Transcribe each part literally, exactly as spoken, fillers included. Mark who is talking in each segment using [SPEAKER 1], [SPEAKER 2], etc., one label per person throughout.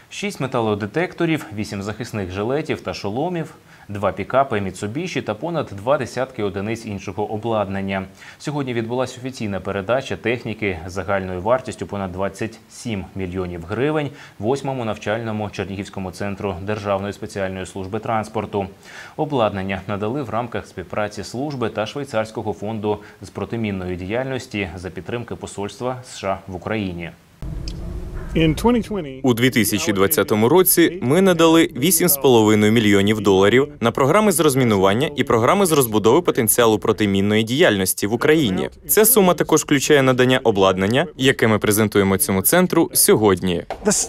[SPEAKER 1] Шість металодетекторів, вісім захисних жилетів та шоломів, два пікапи Mitsubishi та понад два десятки одиниць іншого обладнання. Сьогодні відбулася офіційна передача техніки загальною вартістю понад двадцять сім мільйонів гривень восьмому навчальному Чернігівському центру Державної спеціальної служби транспорту. Обладнання надали в рамках співпраці служби та Швейцарського фонду з протимінної діяльності за підтримки Посольства США в Україні.
[SPEAKER 2] У дві тисячі двадцятому році ми надали вісім з половиною мільйонів доларів на програми з розмінування і програми з розбудови потенціалу протимінної діяльності в Україні. Ця сума також включає надання обладнання, яке ми презентуємо цьому центру сьогодні.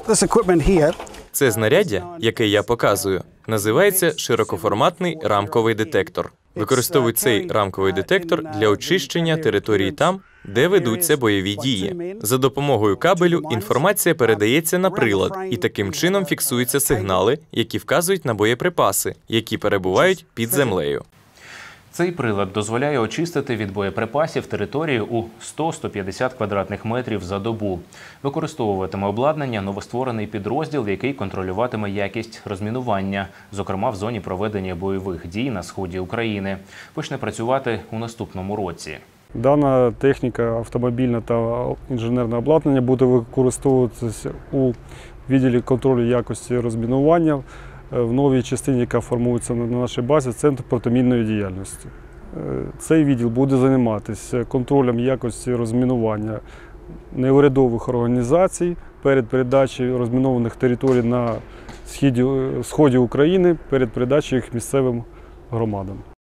[SPEAKER 2] Це знаряддя, яке я показую, називається широкоформатний рамковий детектор. Використовують цей рамковий детектор для очищення території там, де ведуться бойові дії. За допомогою кабелю інформація передається на прилад, і таким чином фіксуються сигнали, які вказують на боєприпаси, які перебувають під землею.
[SPEAKER 1] Цей прилад дозволяє очистити від боєприпасів територію у сто - сто п'ятдесят квадратних метрів за добу. Використовуватиме обладнання новостворений підрозділ, який контролюватиме якість розмінування, зокрема в зоні проведення бойових дій на сході України. Почне працювати у наступному році.
[SPEAKER 3] Дана техніка, автомобільна та інженерне обладнання буде використовуватися у відділі контролю якості розмінування в новій частині, яка формується на нашій базі, Центр протимінної діяльності. Цей відділ буде займатися контролем якості розмінування неурядових організацій перед передачею розмінованих територій на сході України, перед передачею їх місцевим громадам.